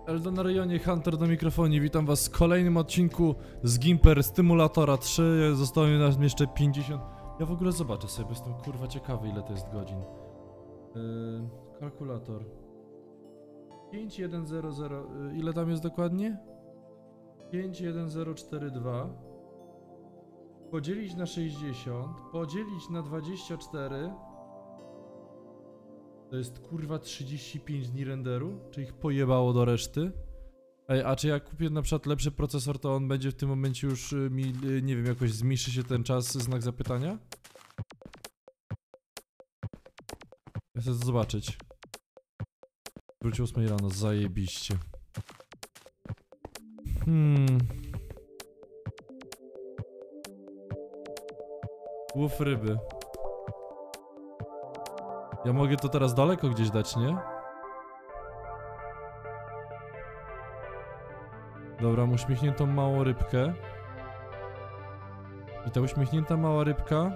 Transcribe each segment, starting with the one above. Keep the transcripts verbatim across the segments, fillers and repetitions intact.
Eldon na rejonie, Hunter do mikrofonii, witam was w kolejnym odcinku z Gimper Stymulatora trzy. Zostało mi nas jeszcze pięćdziesiąt. Ja w ogóle zobaczę sobie, bo jestem kurwa ciekawy, ile to jest godzin. Yy, kalkulator pięć jeden zero zero, yy, ile tam jest dokładnie? pięć jeden zero cztery dwa podzielić na sześćdziesiąt, podzielić na dwadzieścia cztery. To jest kurwa trzydzieści pięć dni renderu? Czy ich pojebało do reszty? Ej, a czy jak kupię na przykład lepszy procesor, to on będzie w tym momencie już y, mi, y, nie wiem, jakoś zmniejszy się ten czas, znak zapytania? Ja chcę to zobaczyć. Wrócił ósmej rano, zajebiście. Hmm... Łów ryby. Ja mogę to teraz daleko gdzieś dać, nie? Dobra, mam uśmiechniętą małą rybkę. I ta uśmiechnięta mała rybka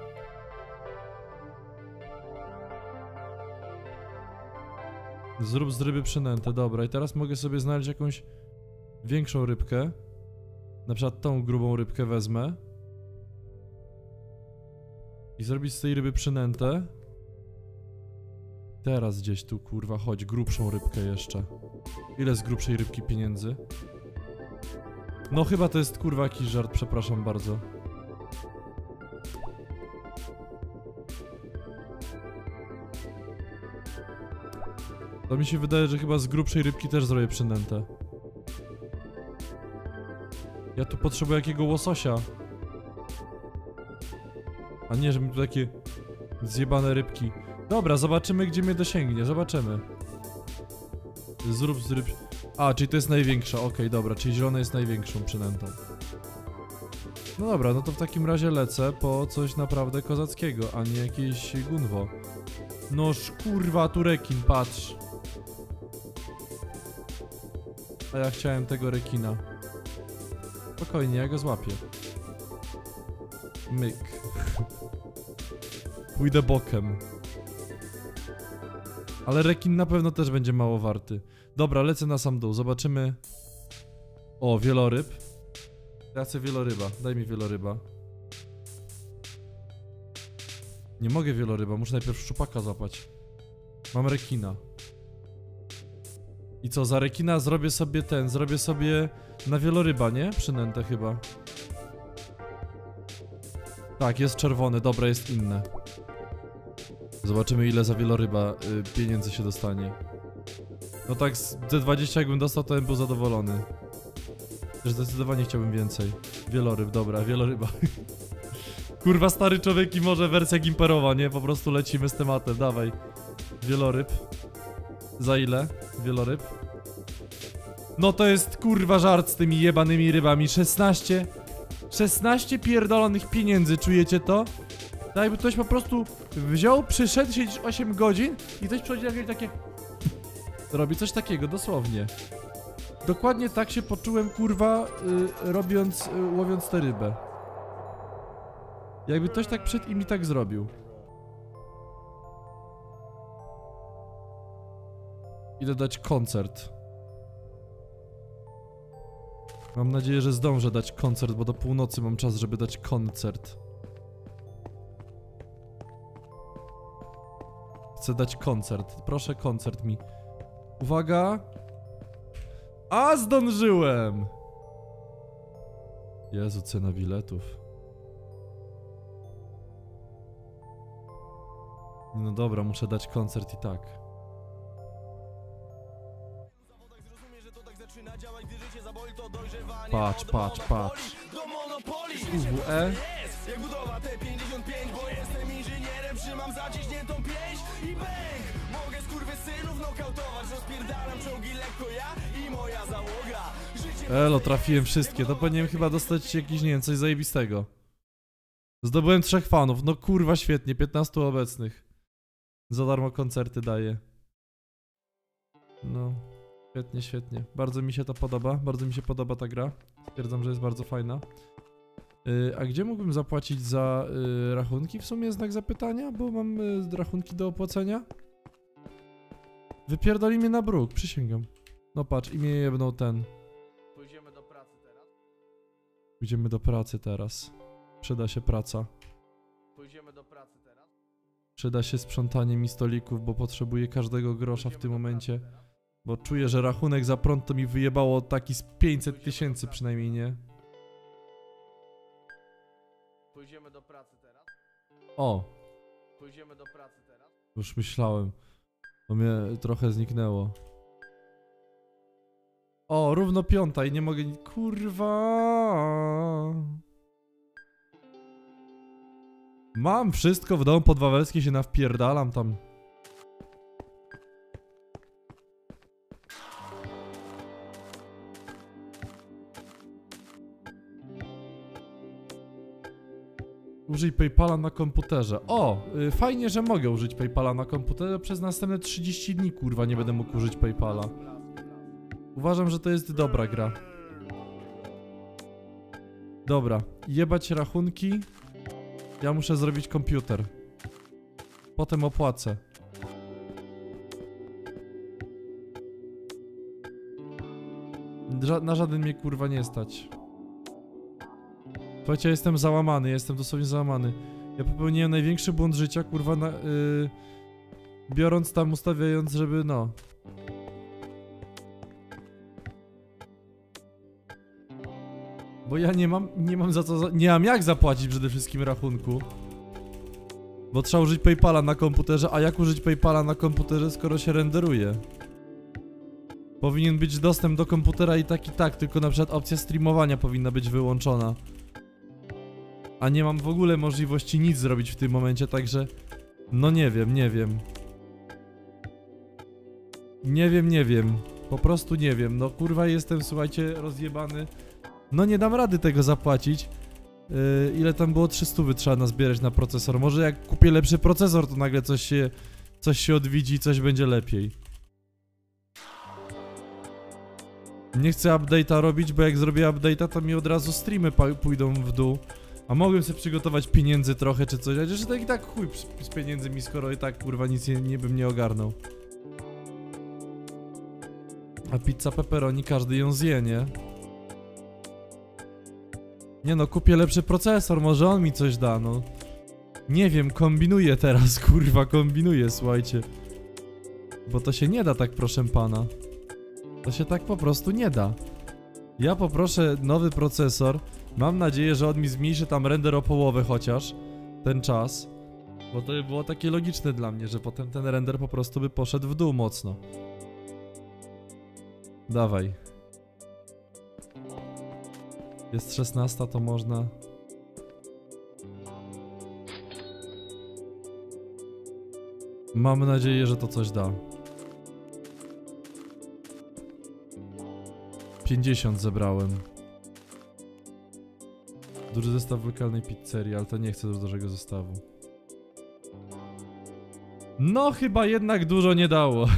zrób z ryby przynętę, dobra. I teraz mogę sobie znaleźć jakąś większą rybkę. Na przykład tą grubą rybkę wezmę i zrobić z tej ryby przynętę. Teraz gdzieś tu, kurwa, chodź, grubszą rybkę jeszcze. Ile z grubszej rybki pieniędzy? No chyba to jest, kurwa, jakiś żart, przepraszam bardzo. To mi się wydaje, że chyba z grubszej rybki też zrobię przynętę. Ja tu potrzebuję jakiego łososia. A nie, żeby tu takie zjebane rybki. Dobra, zobaczymy, gdzie mnie dosięgnie, zobaczymy. Zrób z ryb... A, czyli to jest największa, okej, okay, dobra, czyli zielona jest największą przynętą. No dobra, no to w takim razie lecę po coś naprawdę kozackiego, a nie jakieś gunwo. Noż kurwa, tu rekin, patrz. A ja chciałem tego rekina. Spokojnie, ja go złapię. Myk. Pójdę bokiem. Ale rekin na pewno też będzie mało warty. Dobra, lecę na sam dół, zobaczymy. O, wieloryb. Ja chcę wieloryba, daj mi wieloryba. Nie mogę wieloryba, muszę najpierw szczupaka złapać. Mam rekina. I co, za rekina zrobię sobie ten, zrobię sobie na wieloryba, nie? Przynętę chyba. Tak, jest czerwony, dobra, jest inne. Zobaczymy, ile za wieloryba y, pieniędzy się dostanie. No tak, z te dwadzieścia jakbym dostał, to bym był zadowolony. Też zdecydowanie chciałbym więcej. Wieloryb, dobra, wieloryba. Kurwa, stary człowiek i może wersja gimperowa, nie? Po prostu lecimy z tematem, dawaj. Wieloryb. Za ile? Wieloryb. No to jest kurwa żart z tymi jebanymi rybami. szesnaście... szesnaście pierdolonych pieniędzy, czujecie to? Tak jakby ktoś po prostu wziął, przyszedł, siedzieć osiem godzin i ktoś przychodzi na takie... Robi coś takiego, dosłownie. Dokładnie tak się poczułem, kurwa, yy, robiąc, yy, łowiąc tę rybę. Jakby ktoś tak przyszedł i mi tak zrobił. Idę dać koncert. Mam nadzieję, że zdążę dać koncert, bo do północy mam czas, żeby dać koncert. Chcę dać koncert. Proszę, koncert mi. Uwaga! A, zdążyłem! Jezu, cena biletów. No dobra, muszę dać koncert i tak. Patrz, patrz, patrz. U W E. Jak budowa T pięćdziesiąt pięć, bo jestem inżynierem, trzymam zaciśniętą pięść i bang! Mogę skurwysynów nokautować, rozpierdalam czołgi lekko ja i moja załoga. Elo, trafiłem wszystkie, to powinienem chyba dostać jakiś, nie wiem, coś zajebistego. Zdobyłem trzech fanów, no kurwa świetnie, piętnastu obecnych. Za darmo koncerty daję. No, świetnie, świetnie. Bardzo mi się to podoba, bardzo mi się podoba ta gra. Stwierdzam, że jest bardzo fajna. Yy, a gdzie mógłbym zapłacić za yy, rachunki? W sumie znak zapytania, bo mam yy, rachunki do opłacenia. Wypierdoli mnie na bruk, przysięgam. No patrz, i mnie jebnął ten. Pójdziemy do pracy teraz? Pójdziemy do pracy teraz. Przyda się praca. Pójdziemy do pracy teraz? Przyda się sprzątanie mi stolików, bo potrzebuję każdego grosza w tym momencie. Bo czuję, że rachunek za prąd to mi wyjebało taki z pięćset tysięcy przynajmniej, nie? Pójdziemy do pracy teraz? O! Pójdziemy do pracy teraz? Już myślałem. To mnie trochę zniknęło. O, równo piąta i nie mogę... ni- Kurwa! Mam wszystko w domu podwawelskie, się nawpierdalam tam. Użyj PayPala na komputerze. O! Y, fajnie, że mogę użyć PayPala na komputerze. Przez następne trzydzieści dni, kurwa, nie będę mógł użyć PayPala. Uważam, że to jest dobra gra. Dobra, jebać rachunki. Ja muszę zrobić komputer. Potem opłacę. Ża na żaden mnie, kurwa, nie stać. Słuchajcie, ja jestem załamany, jestem dosłownie załamany. Ja popełniłem największy błąd życia, kurwa, na, yy, biorąc tam, ustawiając, żeby no... Bo ja nie mam, nie mam za co, za, nie mam jak zapłacić przede wszystkim rachunku. Bo trzeba użyć PayPala na komputerze, a jak użyć PayPala na komputerze, skoro się renderuje? Powinien być dostęp do komputera i tak i tak, tylko na przykład opcja streamowania powinna być wyłączona. A nie mam w ogóle możliwości nic zrobić w tym momencie, także... No nie wiem, nie wiem. Nie wiem, nie wiem. Po prostu nie wiem. No kurwa jestem, słuchajcie, rozjebany. No nie dam rady tego zapłacić. Yy, ile tam było? trzysta trzeba nazbierać na procesor. Może jak kupię lepszy procesor, to nagle coś się... Coś się odwiedzi, coś będzie lepiej. Nie chcę update'a robić, bo jak zrobię update'a, to mi od razu streamy pójdą w dół. A mogłem sobie przygotować pieniędzy trochę czy coś, chociaż tak i tak chuj z pieniędzmi, skoro i tak kurwa nic nie, nie bym nie ogarnął. A pizza pepperoni każdy ją zje, nie? Nie no, kupię lepszy procesor, może on mi coś da, no. Nie wiem, kombinuję teraz, kurwa, kombinuję, słuchajcie. Bo to się nie da tak, proszę pana. To się tak po prostu nie da. Ja poproszę nowy procesor. Mam nadzieję, że on mi zmniejszy tam render o połowę chociaż. Ten czas. Bo to by było takie logiczne dla mnie, że potem ten render po prostu by poszedł w dół mocno. Dawaj. Jest szesnasta, to można... Mam nadzieję, że to coś da. pięćdziesiąt zebrałem. Duży zestaw w lokalnej pizzerii, ale to nie chcę do dużego zestawu. No chyba jednak dużo nie dało.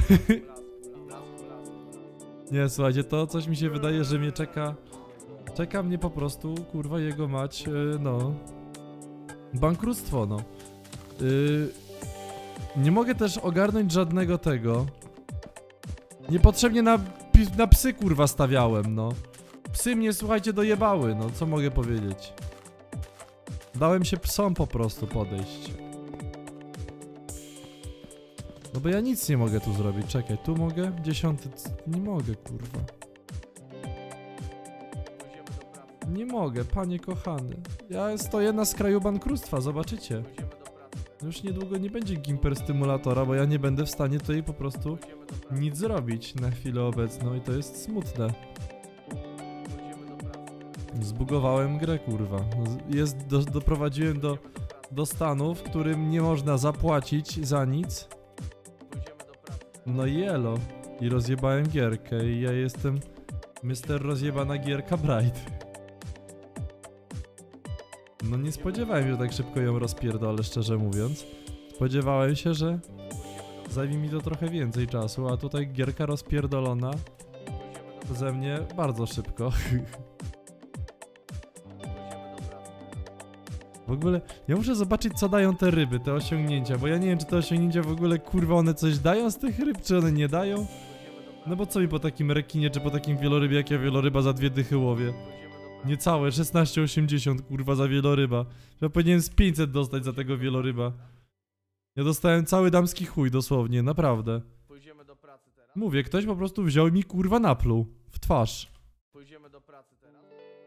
Nie, słuchajcie, to coś mi się wydaje, że mnie czeka. Czeka mnie po prostu, kurwa, jego mać, yy, no. Bankructwo, no. Yy, nie mogę też ogarnąć żadnego tego. Niepotrzebnie na, na psy, kurwa, stawiałem, no. Psy mnie, słuchajcie, dojebały, no, co mogę powiedzieć. Dałem się psom po prostu podejść. No bo ja nic nie mogę tu zrobić, czekaj, tu mogę? Dziesiąty, nie mogę, kurwa. Nie mogę, panie kochany. Ja stoję na skraju bankructwa, zobaczycie. Już niedługo nie będzie Gimper Stymulatora, bo ja nie będę w stanie tutaj po prostu nic zrobić na chwilę obecną i to jest smutne. Zbugowałem grę, kurwa. Jest, do, doprowadziłem do, do stanu, w którym nie można zapłacić za nic. No i elo. I rozjebałem gierkę i ja jestem mister Rozjebana Gierka Bright. No nie spodziewałem się, że tak szybko ją rozpierdolę, szczerze mówiąc. Spodziewałem się, że zajmie mi to trochę więcej czasu, a tutaj gierka rozpierdolona ze mnie bardzo szybko. W ogóle, ja muszę zobaczyć, co dają te ryby, te osiągnięcia, bo ja nie wiem, czy te osiągnięcia w ogóle, kurwa, one coś dają z tych ryb, czy one nie dają? No bo co mi po takim rekinie, czy po takim wielorybie, jak ja wieloryba za dwie dychy łowię? Niecałe, szesnaście osiemdziesiąt, kurwa, za wieloryba. Ja powinienem z pięćset dostać za tego wieloryba. Ja dostałem cały damski chuj, dosłownie, naprawdę. Pójdziemy do pracy teraz? Mówię, ktoś po prostu wziął i mi, kurwa, napluł. W twarz. Pójdziemy do pracy teraz?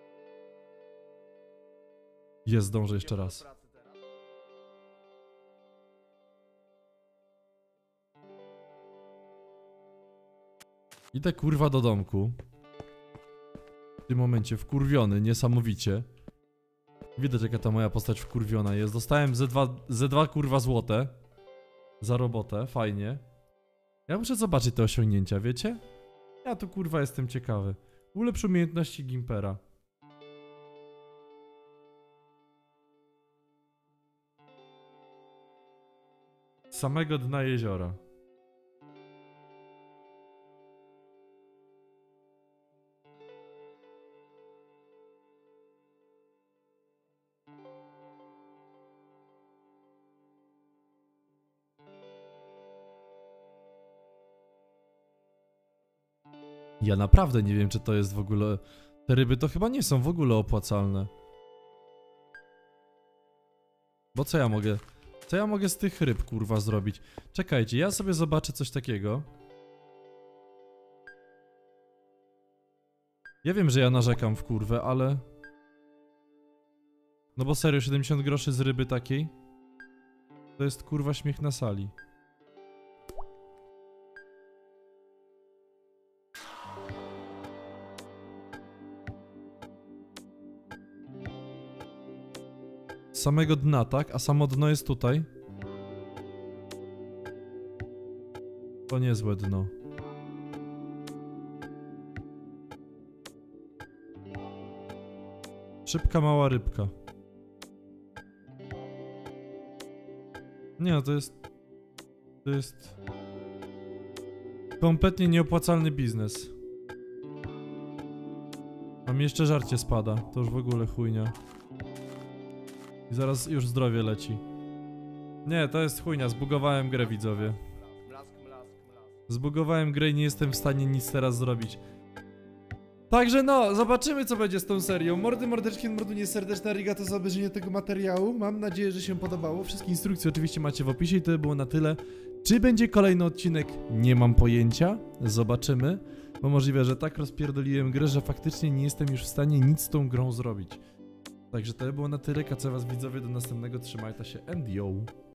Jest, zdążę jeszcze Pójdziemy raz. do pracy teraz? Idę, kurwa, do domku. W tym momencie wkurwiony, niesamowicie. Widać, jaka ta moja postać wkurwiona jest. Dostałem ze dwa, ze dwa kurwa złote. Za robotę, fajnie. Ja muszę zobaczyć te osiągnięcia, wiecie? Ja tu kurwa jestem ciekawy. Ulepsz umiejętności Gimpera. Z samego dna jeziora. Ja naprawdę nie wiem, czy to jest w ogóle... Te ryby to chyba nie są w ogóle opłacalne. Bo co ja mogę... Co ja mogę z tych ryb, kurwa, zrobić? Czekajcie, ja sobie zobaczę coś takiego. Ja wiem, że ja narzekam w kurwę, ale... No bo serio, siedemdziesiąt groszy z ryby takiej? To jest kurwa śmiech na sali. Z samego dna, tak? A samo dno jest tutaj. To niezłe dno. Szybka, mała rybka. Nie no, to jest... To jest... kompletnie nieopłacalny biznes. A mi jeszcze żarcie spada. To już w ogóle chujnia. I zaraz już zdrowie leci. Nie, to jest chujnia, zbugowałem grę, widzowie. Blask, blask, blask. Zbugowałem grę i nie jestem w stanie nic teraz zrobić. Także no, zobaczymy, co będzie z tą serią. Mordy, mordeczki, mordunie serdeczne, arigato za obejrzenie tego materiału. Mam nadzieję, że się podobało. Wszystkie instrukcje oczywiście macie w opisie i to by było na tyle. Czy będzie kolejny odcinek? Nie mam pojęcia. Zobaczymy. Bo możliwe, że tak rozpierdoliłem grę, że faktycznie nie jestem już w stanie nic z tą grą zrobić. Także to by było na tyle. Kacę was, widzowie, do następnego. Trzymajcie się and yo.